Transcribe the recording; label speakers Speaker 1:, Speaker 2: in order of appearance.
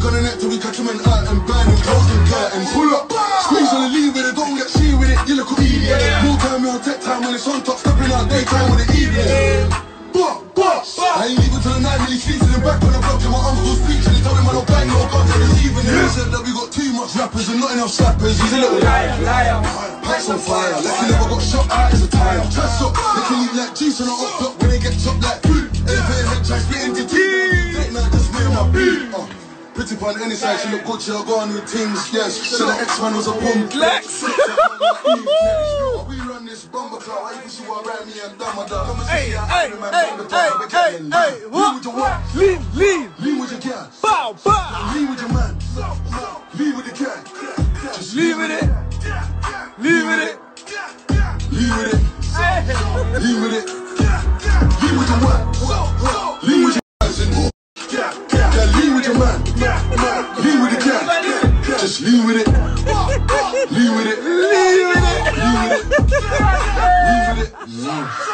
Speaker 1: Stick on the net till we catch 'em and out and burn and close and curtains. Pull up, squeeze on the lead with it, don't get she with it, you look idiot. More time, on tech time when it's on top, stepping out daytime with the evening. I ain't leaving till the night, really sleeps in the back on the block till my uncle speaks and he told him I don't bang no guns for this evening. He said that we got too much rappers and not enough slappers. He's a little liar. Pipes on fire, like he never got shot out as a tire. Dress up, they can eat like juice on a hot dog when they get chopped like food. Elevated head try split into two. Late night just made my beat. Pretty pun any side, she look good, she'll go on with things, yes. So the X-Man was a boom. Lex! We run this bomber club, I used to go around me and dumb my dog. Hey, what? Lean with your cat. Bow. Lean with your man. Lean with the cat. Just lean with it. Lean with it. Lean with it. Lean with it. Lean with your man. Lean with your lean with your man. Lean with the cat. Just lean with it. Lean with it. Lean with it. Lean with it. Lean with it.